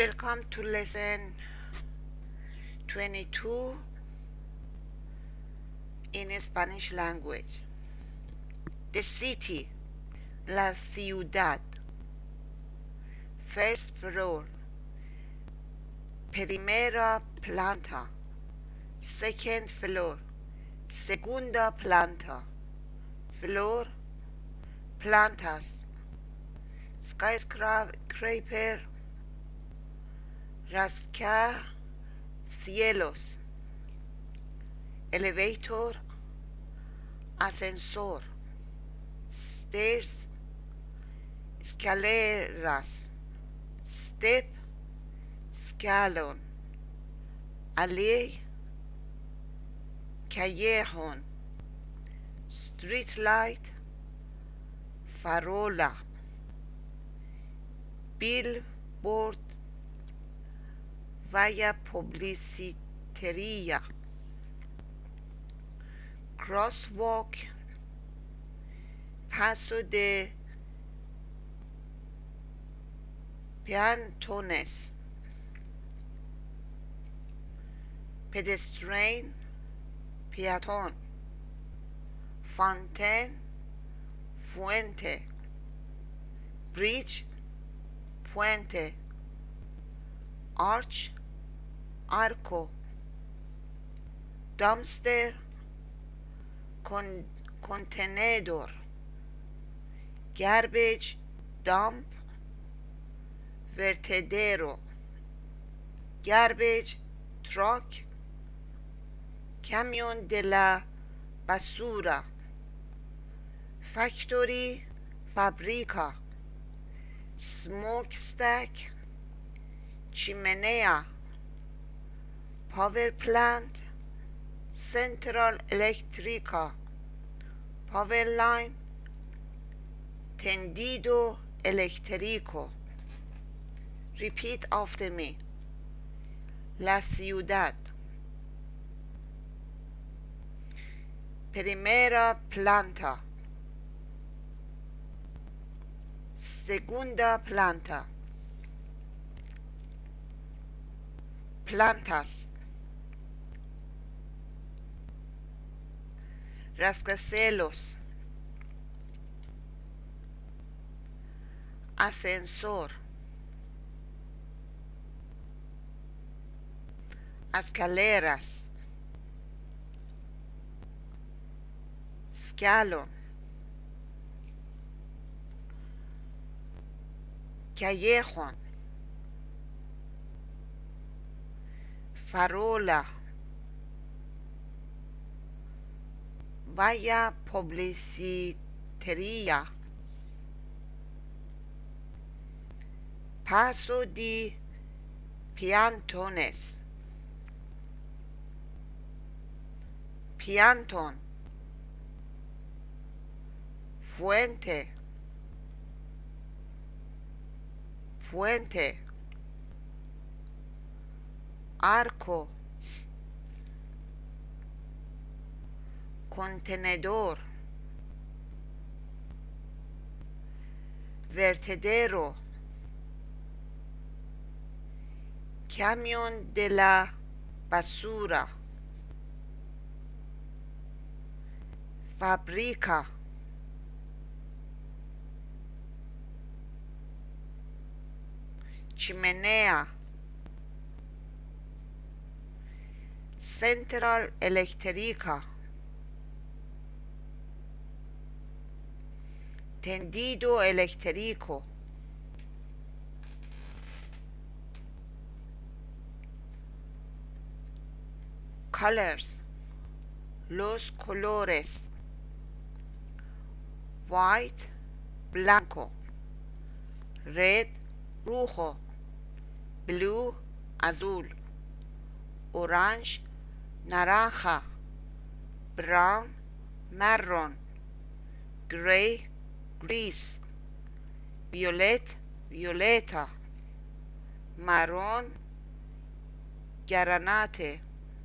Welcome to lesson 22 in Spanish language. The city, la ciudad. First floor, primera planta. Second floor, segunda planta. Floor, plantas. Skyscraper, rascacielos. Elevator, ascensor. Stairs, escaleras. Step, escalón. Alley, callejón. Street light, farola. Billboard, valla publicitaria. Crosswalk, paso de peatones. Pedestrian, peatón. Fountain, fuente. Bridge, puente. Arch, arco. Dumpster, contenedor. Garbage dump, vertedero. Garbage truck, camión de la basura. Factory, fábrica. Smokestack, chimenea. Power plant, central eléctrica. Power line, tendido eléctrico. Repeat after me. La ciudad. Primera planta. Segunda planta. Plantas. Rascacielos. Ascensor. Escaleras. Escalón. Callejón. Farola. Valla publicitaria. Paso de peatones. Peatón. Fuente. Fuente. Arco. Contenedor. Vertedero. Camión de la basura. Fábrica. Chimenea. Central eléctrica. Tendido eléctrico. Colors. Los colores. White, blanco. Red, rojo. Blue, azul. Orange, naranja. Brown, marrón. Gray, gris. Violet, violeta. Marrón, granate.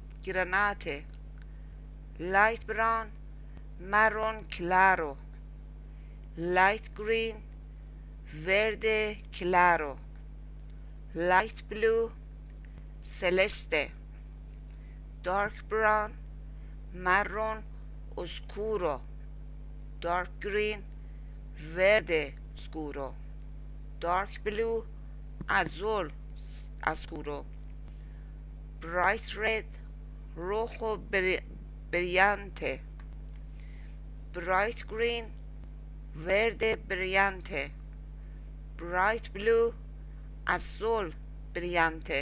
Light brown, marrón claro. Light green, verde claro. light blue, celeste, dark brown, marrón oscuro, dark green, verde oscuro, dark blue, azul oscuro, bright red, rojo brillante, bright green, verde brillante, bright blue, azul brillante,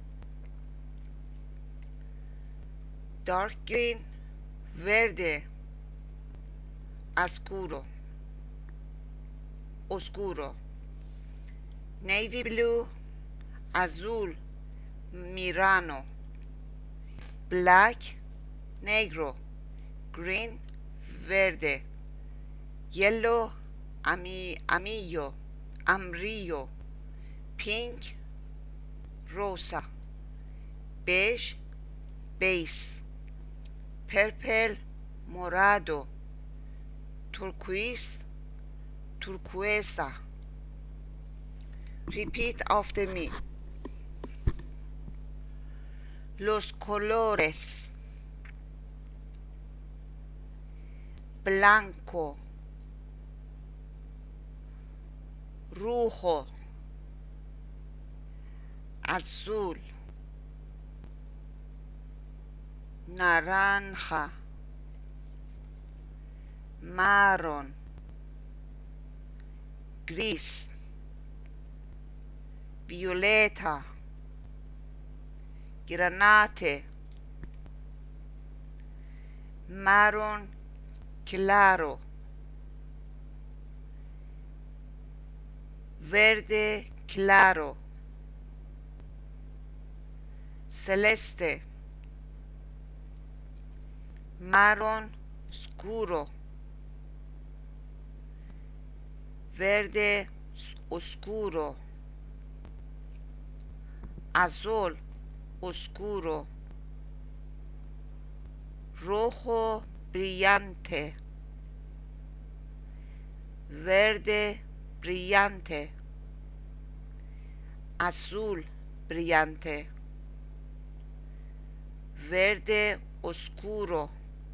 dark green, verde oscuro, navy blue, azul mirano, black, negro, green, verde, yellow, amarillo, pink, rosa, beige, beige, purple, morado, turquoise, turquesa. Repeat after me. Los colores: blanco, rojo, azul, naranja, marrón, gris, violeta, granate, marrón claro, verde claro, celeste, marrón oscuro, verde oscuro, azul oscuro, rojo brillante, verde brillante, azul brillante, verde oscuro,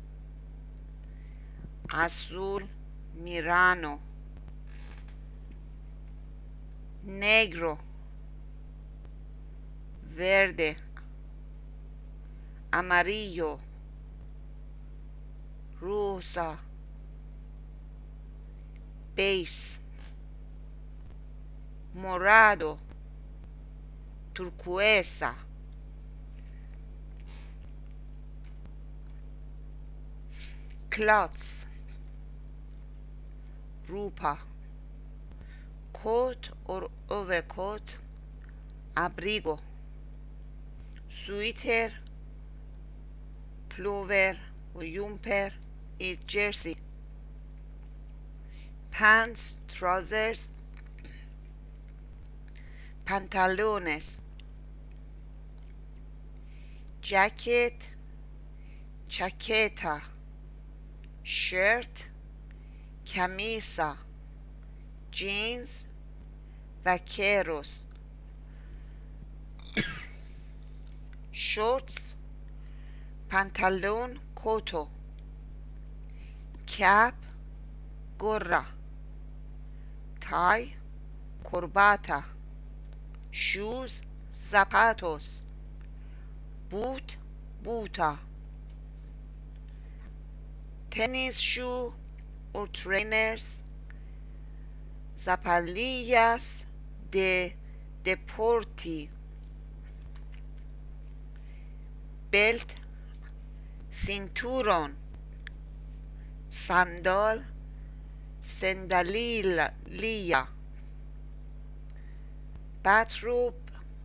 azul mirano, negro, verde, amarillo, rosa, beige, morado, turquesa. Clothes: ropa, coat or overcoat, abrigo, suéter, pullover or jumper is jersey, pants, trousers, pantalones, jacket, chaqueta, shirt, camisa, jeans, vaqueros, shorts, pantalón corto, cap, gorra, tie, corbata, shoes, zapatos, boot, buta, tennis shoe or trainers, zapatillas de deporte, belt, cinturón, sandal, sandaliya, bathrobe,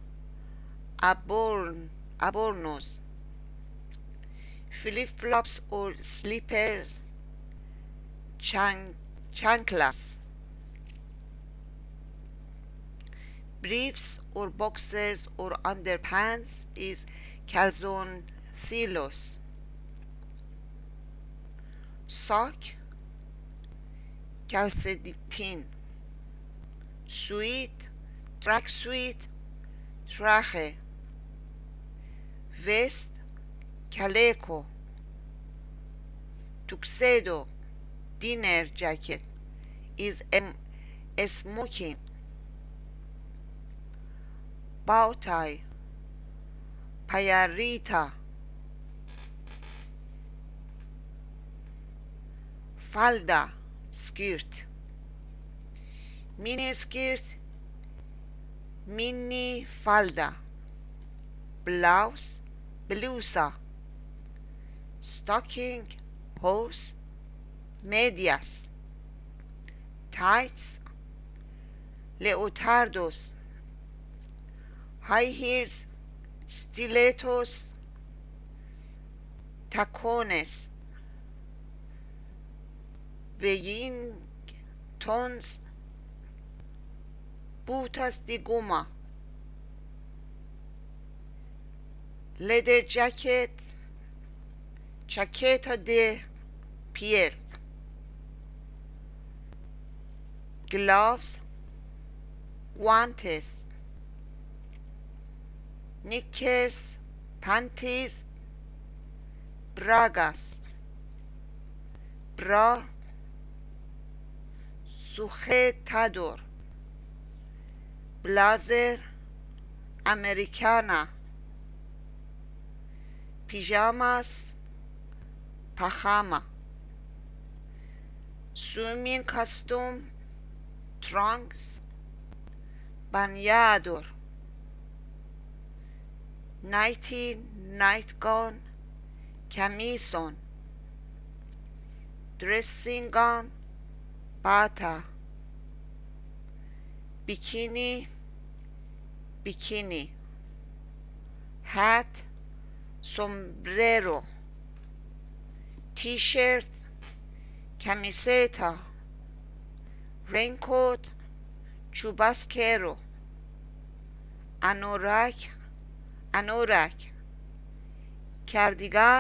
adornos, flip-flops or slippers, chanclas, briefs or boxers or underpants is calzoncillos, sock, calcetín, suite, track suite, traje, vest, caleco, tuxedo, dinner jacket is a smoking, bow tie, payarita, falda, skirt, mini skirt, mini falda, blouse, blusa, stocking, hose, medias, tights, leotardos, high heels, stilettos, tacones, Wellingtons, botas de goma, leather jacket, chaqueta de piel, gloves, guantes, knickers, panties, bragas, bra, sujetador, blazer, americana, pijamas, pajama, swimming costume, trunks, bañador, nightie, nightgown, camisón, dressing gown, bata, bikini, hat, sombrero, t-shirt, camiseta, raincoat, chubasquero, anorak, cardigan,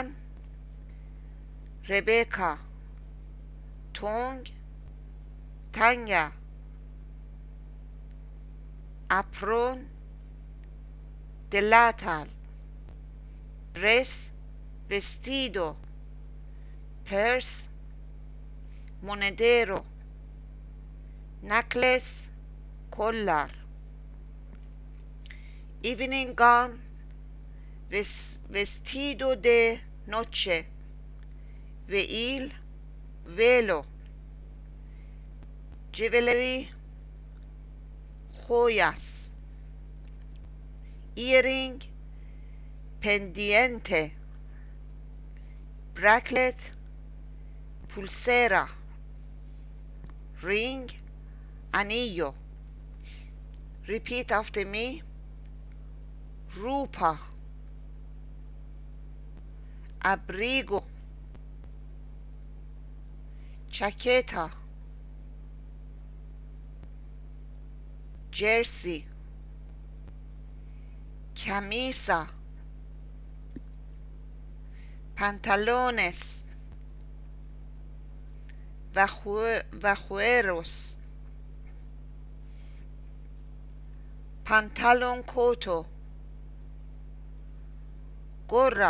Rebecca, tonگ، tanga, apron, delantal, dress, vestido, purse, monedero, necklace, collar, evening gown, vestido de noche, veil, velo, jewelry, joyas, earring, pendiente, bracelet, pulsera, ring, anillo. Repeat after me. Rupa, abrigo, chaqueta, jersey, camisa, pantalones, vaqueros, pantalón corto, gorra,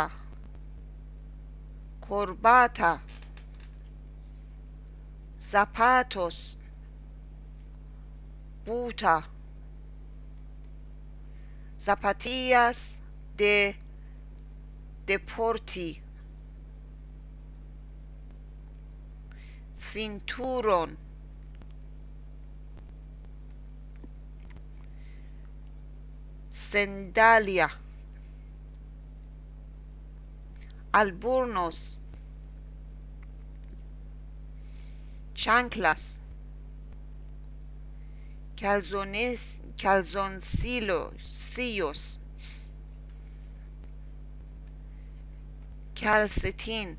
corbata, zapatos, buta, zapatillas de deporte, cinturón, sandalia, albornoz, chanclas, calzoncillos, calcetín,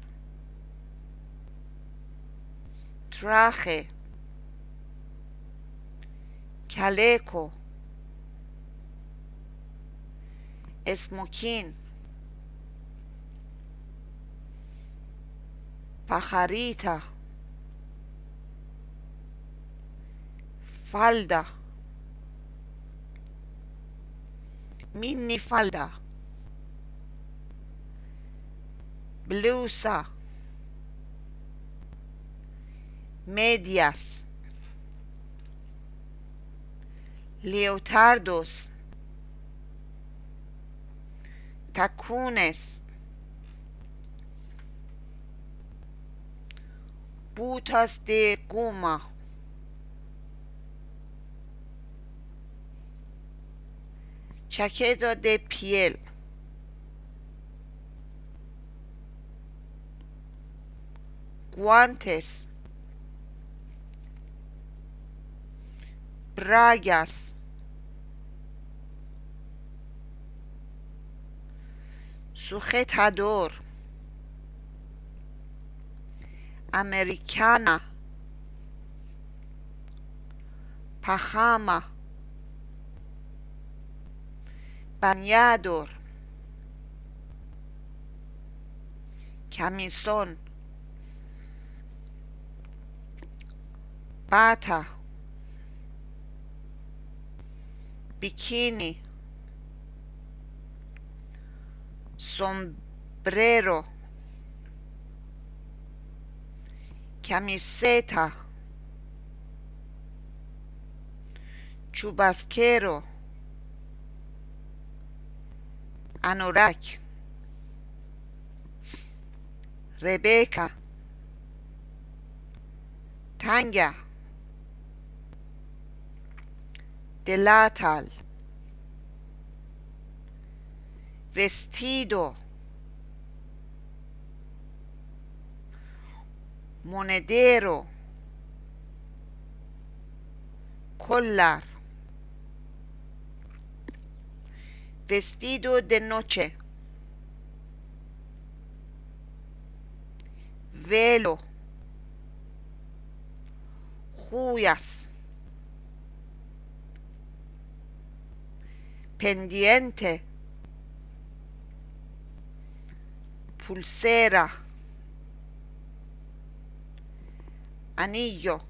traje, chaleco, smoking, pajarita, falda, minifalda, blusa, medias, leotardos, tacones, botas de goma, chaqueta de piel, guantes, bragas, sujetador, americana, pajama, bañador, camisón, bata, bikini, sombrero, camiseta, chubasquero, anorak, Rebeca, tanga, delantal, vestido, monedero, collar, vestido de noche, velo, joyas, pendiente, pulsera, anillo,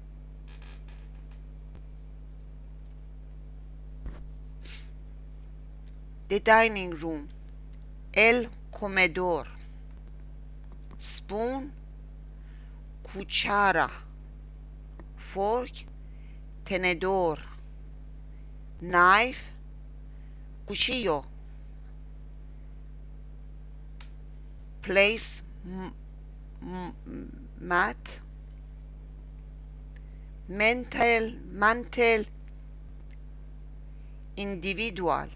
the dining room, el comedor, spoon, cuchara, fork, tenedor, knife, cuchillo, place, mat, mantel, individual,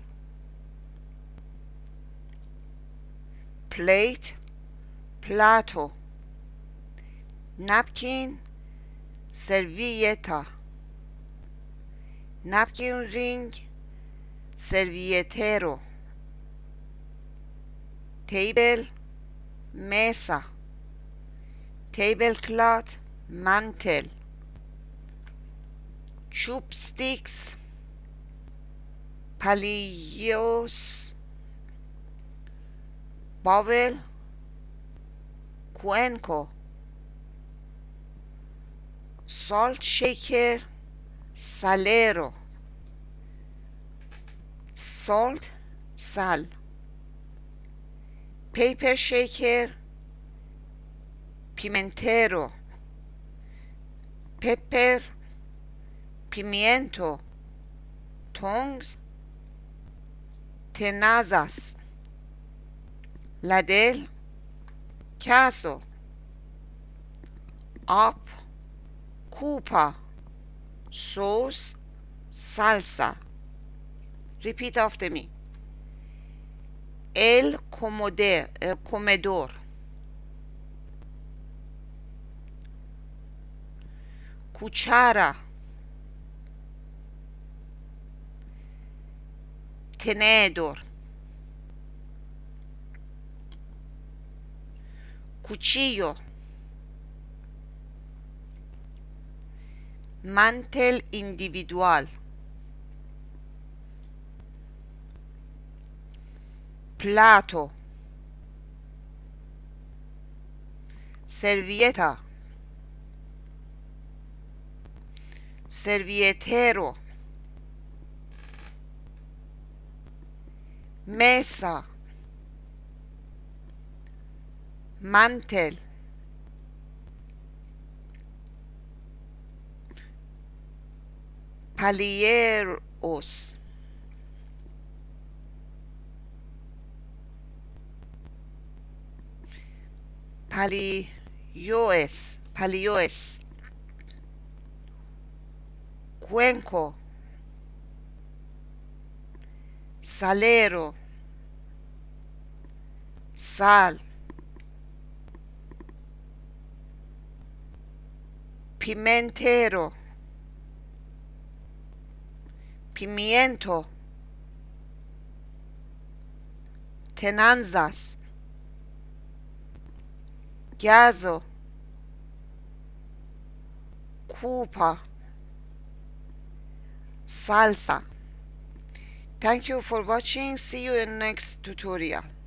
plate, plato, napkin, servilleta, napkin ring, servilletero, table, mesa, tablecloth, mantel, chopsticks, palillos, bowl, cuenco, salt shaker, salero, salt, sal, pepper shaker, pimentero, pepper, pimiento, tongs, tenazas, ladle, caso, up, coupa, sauce, salsa. Repeat after me. El comedor, cuchara, tenedor, cuchillo, mantel individual, plato, servilleta, servilletero, mesa, mantel, palieros, palioes, cuenco, salero, sal, pimentero, pimiento, tenanzas, gazo, cupa, salsa. Thank you for watching. See you in next tutorial.